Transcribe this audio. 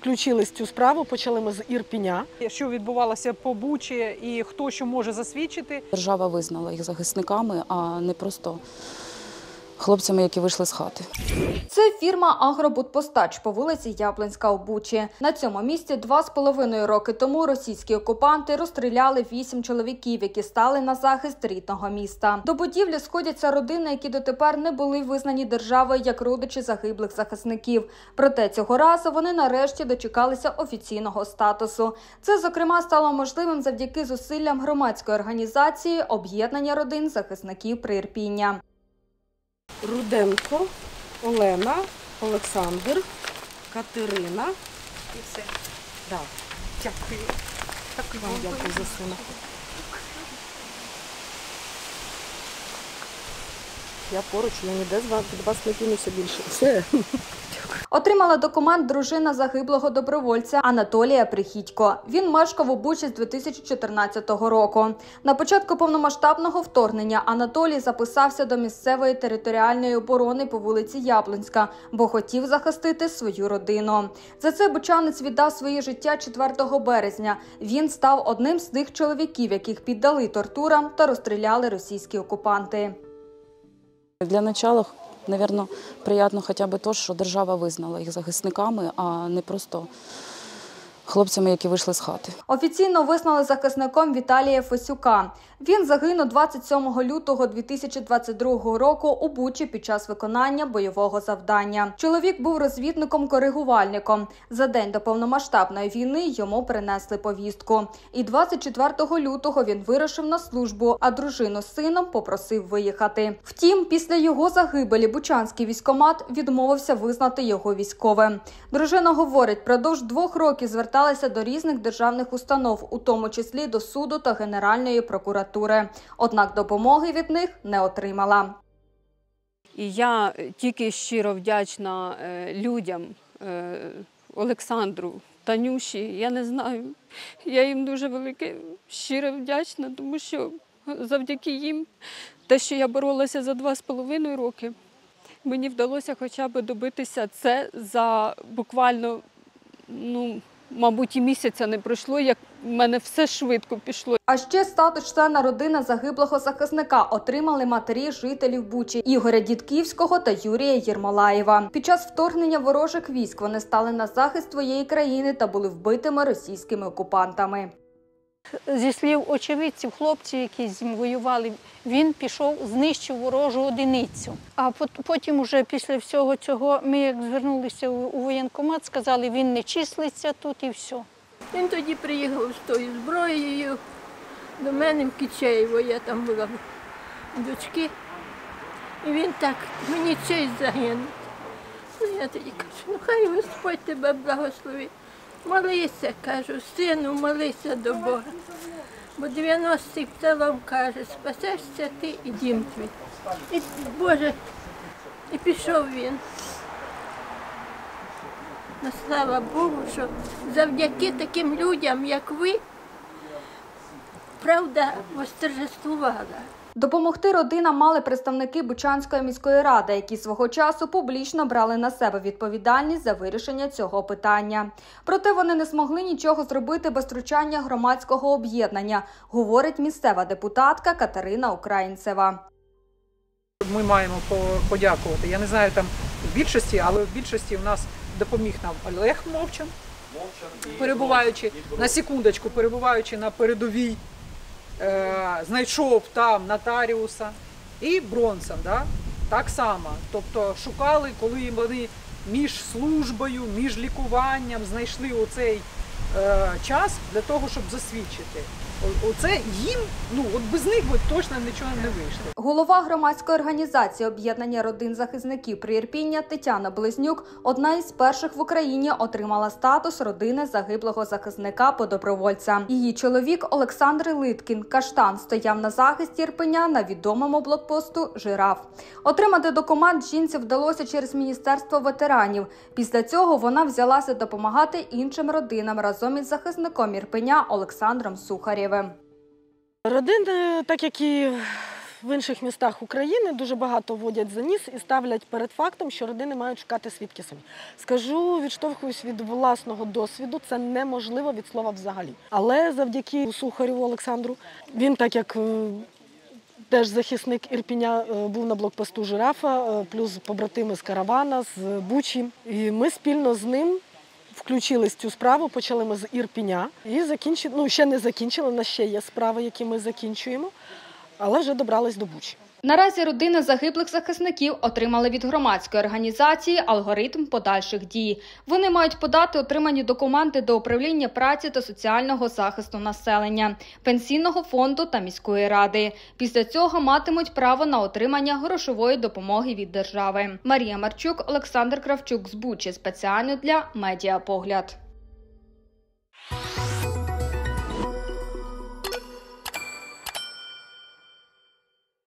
включились в цю справу, почали ми з Ірпеня. Що відбувалося по Бучі і хто що може засвідчити. Держава визнала їх захисниками, а не просто хлопцями, які вийшли з хати. Це фірма «Агробудпостач» по вулиці Яблонська у Бучі. На цьому місці 2,5 роки тому російські окупанти розстріляли 8 чоловіків, які стали на захист рідного міста. До будівлі сходяться родини, які дотепер не були визнані державою як родичі загиблих захисників. Проте цього разу вони нарешті дочекалися офіційного статусу. Це, зокрема, стало можливим завдяки зусиллям громадської організації «Об'єднання родин захисників Приірпіння». Руденко, Олена, Олександр, Катерина. І все. Да. Дякую. Вам дякую за сина. Я поруч, я ніде від вас не кинуся більше. Все. Отримала документ дружина загиблого добровольця Анатолія Прихідько. Він мешкав у Бучі з 2014 року. На початку повномасштабного вторгнення Анатолій записався до місцевої територіальної оборони по вулиці Яблонська, бо хотів захистити свою родину. За це бучанець віддав своє життя 4 березня. Він став одним з тих чоловіків, яких піддали тортурам та розстріляли російські окупанти. Для початку, мабуть, приємно хоча б те, що держава визнала їх захисниками, а не просто хлопцями, які вийшли з хати. Офіційно визнали захисником Віталія Фесюка. Він загинув 27 лютого 2022 року у Бучі під час виконання бойового завдання. Чоловік був розвідником-коригувальником. За день до повномасштабної війни йому принесли повістку. І 24 лютого він вирушив на службу, а дружину з сином попросив виїхати. Втім, після його загибелі бучанський військкомат відмовився визнати його військовим. Дружина говорить, впродовж 2 років зверталася до різних державних установ, у тому числі до суду та Генеральної прокуратури. Однак допомоги від них не отримала. І я тільки щиро вдячна людям, Олександру, Танюші, я не знаю. Я їм дуже велике щиро вдячна, тому що завдяки їм, те, що я боролася за 2,5 роки, мені вдалося хоча б добитися це за буквально, мабуть, і місяця не пройшло, як в мене все швидко пішло. А ще статус члена родини загиблого захисника отримали матері жителів Бучі Ігоря Дідківського та Юрія Єрмолаєва. Під час вторгнення ворожих військ вони стали на захист своєї країни та були вбитими російськими окупантами. Зі слів очевидців, хлопці, які з ним воювали, він пішов, знищив ворожу одиницю. А потім уже після всього цього ми як звернулися у воєнкомат, сказали, він не числиться тут і все. Він тоді приїхав з тою зброєю до мене в Кичеєво, я там була в дочки. І він так, мені честь загинути. Я тоді кажу, хай Господь тебе благословить. Молися, кажу, сину, молися до Бога. Бо 90-й псалом каже, спасешся ти і дім твій. І, Боже, і пішов він. Но слава Богу, що завдяки таким людям, як ви, правда восторжествувала. Допомогти родинам мали представники Бучанської міської ради, які свого часу публічно брали на себе відповідальність за вирішення цього питання. Проте вони не змогли нічого зробити без втручання громадського об'єднання, говорить місцева депутатка Катерина Українцева. Ми маємо подякувати. Я не знаю, там в більшості, але в більшості у нас допоміг нам Олег Мовчан, перебуваючи, на секундочку, перебуваючи на передовій, знайшов там нотаріуса і Бронсон, так само. Тобто шукали, коли вони між службою, між лікуванням знайшли оцей час для того, щоб засвідчити. Оце їм, от без них би точно нічого не вийшло. Голова громадської організації «Об'єднання родин захисників Приірпіння» Тетяна Близнюк одна із перших в Україні отримала статус родини загиблого захисника по добровольцям. Її чоловік Олександр Литкін, Каштан, стояв на захисті Ірпеня на відомому блокпосту «Жираф». Отримати документ жінці вдалося через Міністерство ветеранів. Після цього вона взялася допомагати іншим родинам разом із захисником Ірпеня Олександром Сухарєвим. Родини, так як і в інших містах України дуже багато водять за ніс і ставлять перед фактом, що родини мають шукати свідки самі. Скажу, відштовхуюсь від власного досвіду, це неможливо від слова взагалі. Але завдяки Сухарєву Олександру, він так як теж захисник Ірпеня, був на блокпосту «Жирафа», плюс побратими з Каравана, з Бучі. І ми спільно з ним включились в цю справу, почали ми з Ірпеня і закінчили, ще не закінчили, у нас ще є справи, які ми закінчуємо, але вже добрались до Бучі. Наразі родини загиблих захисників отримали від громадської організації алгоритм подальших дій. Вони мають подати отримані документи до управління праці та соціального захисту населення, пенсійного фонду та міської ради. Після цього матимуть право на отримання грошової допомоги від держави. Марія Марчук, Олександр Кравчук з Бучі. Спеціально для Медіапогляд.